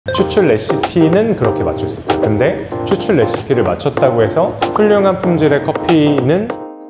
추출 레시피는 그렇게 맞출 수 있어요. 근데 추출 레시피를 맞췄다고 해서 훌륭한 품질의 커피는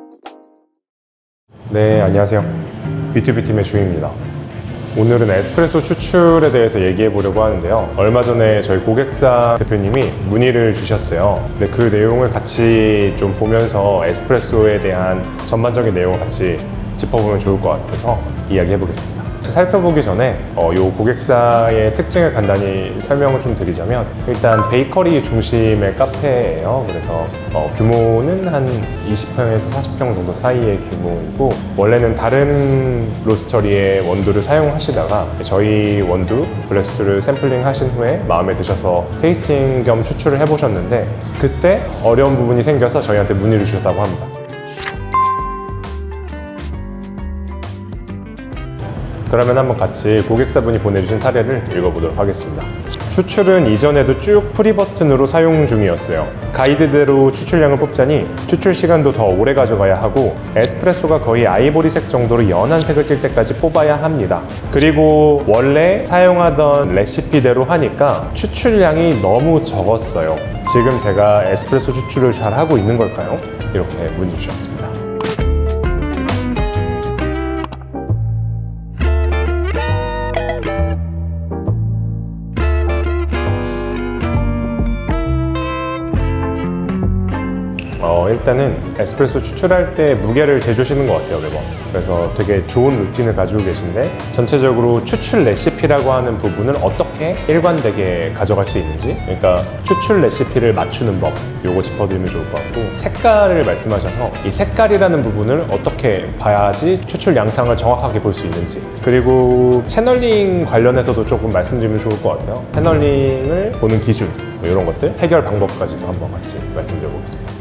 네, 안녕하세요. B2B팀의 주희입니다. 오늘은 에스프레소 추출에 대해서 얘기해 보려고 하는데요. 얼마 전에 저희 고객사 대표님이 문의를 주셨어요. 근데 그 내용을 같이 좀 보면서 에스프레소에 대한 전반적인 내용을 같이 짚어보면 좋을 것 같아서 이야기해 보겠습니다. 살펴보기 전에 이 고객사의 특징을 간단히 설명을 좀 드리자면, 일단 베이커리 중심의 카페예요. 그래서 규모는 한 20평에서 40평 정도 사이의 규모이고, 원래는 다른 로스터리의 원두를 사용하시다가 저희 원두 블랙스투를 샘플링 하신 후에 마음에 드셔서 테이스팅 겸 추출을 해보셨는데, 그때 어려운 부분이 생겨서 저희한테 문의를 주셨다고 합니다. 그러면 한번 같이 고객사분이 보내주신 사례를 읽어보도록 하겠습니다. 추출은 이전에도 쭉 프리 버튼으로 사용 중이었어요. 가이드대로 추출량을 뽑자니 추출 시간도 더 오래 가져가야 하고, 에스프레소가 거의 아이보리색 정도로 연한 색을 띌 때까지 뽑아야 합니다. 그리고 원래 사용하던 레시피대로 하니까 추출량이 너무 적었어요. 지금 제가 에스프레소 추출을 잘 하고 있는 걸까요? 이렇게 문의 주셨습니다. 일단은 에스프레소 추출할 때 무게를 재주시는 것 같아요, 매번. 그래서 되게 좋은 루틴을 가지고 계신데, 전체적으로 추출 레시피라고 하는 부분을 어떻게 일관되게 가져갈 수 있는지, 그러니까 추출 레시피를 맞추는 법, 요거 짚어드리면 좋을 것 같고, 색깔을 말씀하셔서 이 색깔이라는 부분을 어떻게 봐야지 추출 양상을 정확하게 볼 수 있는지, 그리고 채널링 관련해서도 조금 말씀드리면 좋을 것 같아요. 채널링을 보는 기준, 이런 것들, 해결 방법까지도 한번 같이 말씀드려보겠습니다.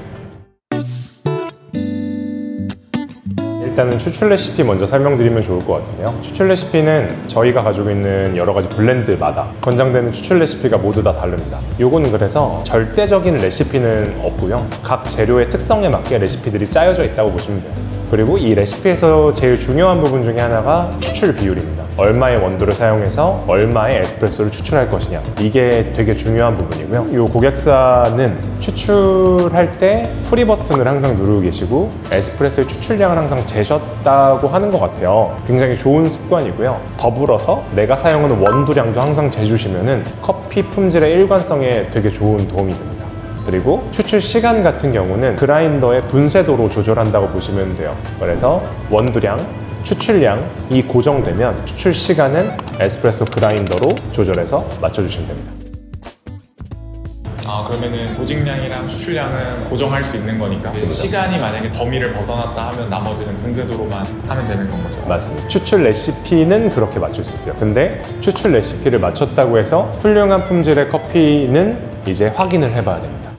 일단은 추출 레시피 먼저 설명드리면 좋을 것 같은데요. 추출 레시피는 저희가 가지고 있는 여러 가지 블렌드마다 권장되는 추출 레시피가 모두 다 다릅니다. 요거는 그래서 절대적인 레시피는 없고요. 각 재료의 특성에 맞게 레시피들이 짜여져 있다고 보시면 돼요. 그리고 이 레시피에서 제일 중요한 부분 중에 하나가 추출 비율입니다. 얼마의 원두를 사용해서 얼마의 에스프레소를 추출할 것이냐, 이게 되게 중요한 부분이고요. 이 고객사는 추출할 때 프리 버튼을 항상 누르고 계시고 에스프레소의 추출량을 항상 재셨다고 하는 것 같아요. 굉장히 좋은 습관이고요. 더불어서 내가 사용하는 원두량도 항상 재주시면은 커피 품질의 일관성에 되게 좋은 도움이 됩니다. 그리고 추출 시간 같은 경우는 그라인더의 분쇄도로 조절한다고 보시면 돼요. 그래서 원두량, 추출량이 고정되면 추출 시간은 에스프레소 그라인더로 조절해서 맞춰주시면 됩니다. 그러면은 보직량이랑 추출량은 고정할 수 있는 거니까, 시간이 만약에 범위를 벗어났다 하면 나머지는 분쇄도로만 하면 되는 건 거죠? 맞습니다. 추출 레시피는 그렇게 맞출 수 있어요. 근데 추출 레시피를 맞췄다고 해서 훌륭한 품질의 커피는 이제 확인을 해봐야 됩니다.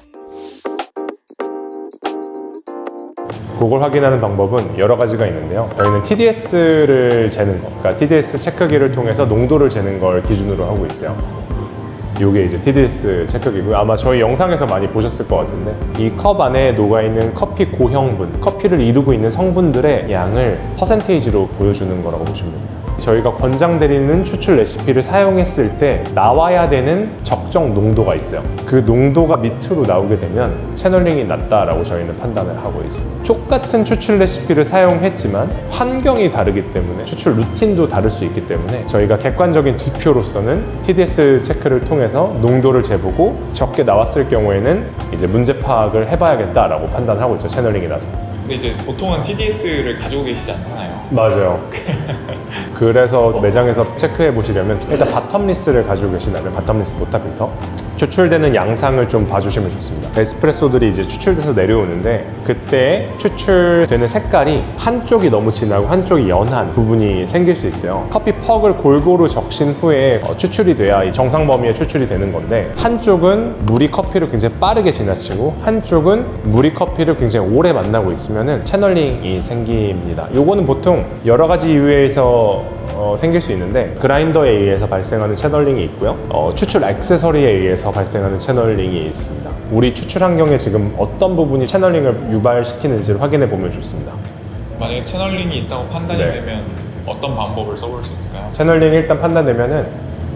그걸 확인하는 방법은 여러 가지가 있는데요. 저희는 TDS를 재는 거, 그러니까 TDS 체크기를 통해서 농도를 재는 걸 기준으로 하고 있어요. 이게 이제 TDS 체크기고요. 아마 저희 영상에서 많이 보셨을 것 같은데, 이 컵 안에 녹아있는 커피 고형분, 커피를 이루고 있는 성분들의 양을 퍼센테이지로 보여주는 거라고 보시면 됩니다. 저희가 권장드리는 추출 레시피를 사용했을 때 나와야 되는 적정 농도가 있어요. 그 농도가 밑으로 나오게 되면 채널링이 낮다라고 저희는 판단을 하고 있습니다. 똑같은 추출 레시피를 사용했지만 환경이 다르기 때문에 추출 루틴도 다를 수 있기 때문에 저희가 객관적인 지표로서는 TDS 체크를 통해서 농도를 재보고 적게 나왔을 경우에는 이제 문제 파악을 해봐야겠다라고 판단하고 있죠, 채널링이 나서. 근데 이제 보통은 TDS를 가지고 계시지 않잖아요. 맞아요. 그래서 매장에서 체크해 보시려면 일단 바텀리스를 가지고 계시다면 바텀리스 보타필터, 추출되는 양상을 좀 봐주시면 좋습니다. 에스프레소들이 이제 추출돼서 내려오는데, 그때 추출되는 색깔이 한쪽이 너무 진하고 한쪽이 연한 부분이 생길 수 있어요. 커피 퍽을 골고루 적신 후에 추출이 돼야 이 정상 범위에 추출이 되는 건데, 한쪽은 물이 커피를 굉장히 빠르게 지나치고 한쪽은 물이 커피를 굉장히 오래 만나고 있으면 채널링이 생깁니다. 요거는 보통 여러 가지 이유에 의해서 생길 수 있는데, 그라인더에 의해서 발생하는 채널링이 있고요. 추출 액세서리에 의해서 발생하는 채널링이 있습니다. 우리 추출 환경에 지금 어떤 부분이 채널링을 유발시키는지를 확인해 보면 좋습니다. 만약에 채널링이 있다고 판단이 되면 어떤 방법을 써볼 수 있을까요? 채널링이 일단 판단되면은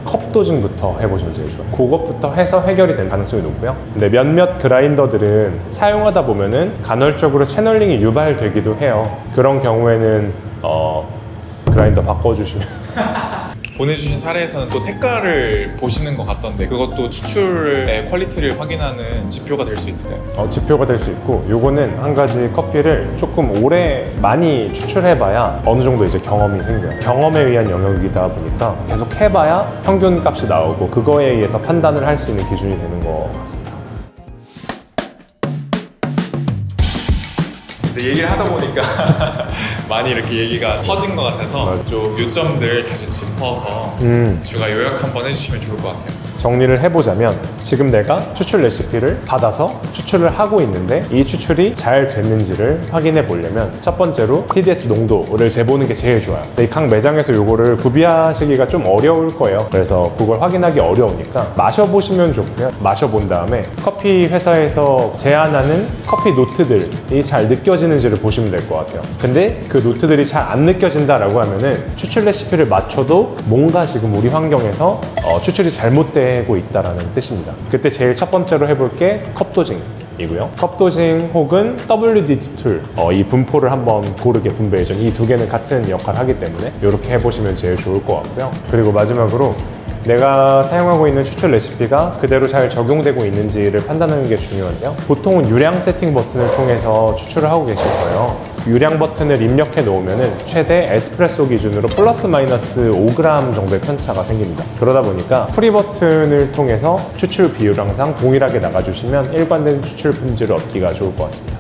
컵 도징부터 해보시면 제일 좋아요. 그것부터 해서 해결이 될 가능성이 높고요. 근데 몇몇 그라인더들은 사용하다 보면은 간헐적으로 채널링이 유발되기도 해요. 그런 경우에는 그라인더 바꿔주시면 보내주신 사례에서는 또 색깔을 보시는 것 같던데 그것도 추출의 퀄리티를 확인하는 지표가 될 수 있을까요? 지표가 될 수 있고, 요거는 한 가지 커피를 조금 오래 많이 추출해봐야 어느 정도 이제 경험이 생겨요. 경험에 의한 영역이다 보니까 계속 해봐야 평균 값이 나오고 그거에 의해서 판단을 할 수 있는 기준이 되는 것 같습니다. 이제 얘기를 하다 보니까 많이 이렇게 얘기가 터진 것 같아서 좀 요점들 다시 짚어서 주가 요약 한번 해주시면 좋을 것 같아요. 정리를 해보자면, 지금 내가 추출 레시피를 받아서 추출을 하고 있는데 이 추출이 잘 됐는지를 확인해 보려면 첫 번째로 TDS 농도를 재보는 게 제일 좋아요. 근데 이 각 매장에서 이거를 구비하시기가 좀 어려울 거예요. 그래서 그걸 확인하기 어려우니까 마셔보시면 좋고요. 마셔본 다음에 커피 회사에서 제안하는 커피 노트들이 잘 느껴지는지를 보시면 될 것 같아요. 근데 그 노트들이 잘 안 느껴진다라고 하면은 추출 레시피를 맞춰도 뭔가 지금 우리 환경에서 추출이 잘못되고 있다라는 뜻입니다. 그때 제일 첫 번째로 해볼 게 컵도징이고요. 컵도징 혹은 WDT 툴, 이 분포를 한번 고르게 분배해줘. 이 두 개는 같은 역할을 하기 때문에 이렇게 해보시면 제일 좋을 것 같고요. 그리고 마지막으로 내가 사용하고 있는 추출 레시피가 그대로 잘 적용되고 있는지를 판단하는 게 중요한데요. 보통은 유량 세팅 버튼을 통해서 추출을 하고 계실 거예요. 유량 버튼을 입력해 놓으면 최대 에스프레소 기준으로 플러스 마이너스 5g 정도의 편차가 생깁니다. 그러다 보니까 프리 버튼을 통해서 추출 비율 항상 동일하게 나가주시면 일관된 추출 품질을 얻기가 좋을 것 같습니다.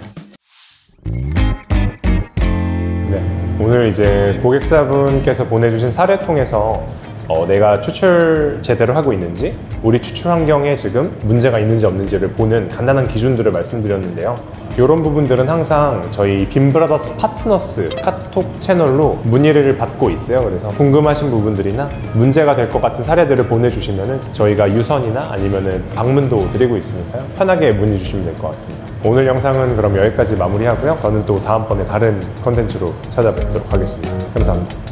네, 오늘 이제 고객사분께서 보내주신 사례 통해서 내가 추출 제대로 하고 있는지, 우리 추출 환경에 지금 문제가 있는지 없는지를 보는 간단한 기준들을 말씀드렸는데요. 이런 부분들은 항상 저희 빔브라더스 파트너스 카톡 채널로 문의를 받고 있어요. 그래서 궁금하신 부분들이나 문제가 될 것 같은 사례들을 보내주시면 저희가 유선이나 아니면 방문도 드리고 있으니까요. 편하게 문의 주시면 될 것 같습니다. 오늘 영상은 그럼 여기까지 마무리하고요. 저는 또 다음번에 다른 컨텐츠로 찾아뵙도록 하겠습니다. 감사합니다.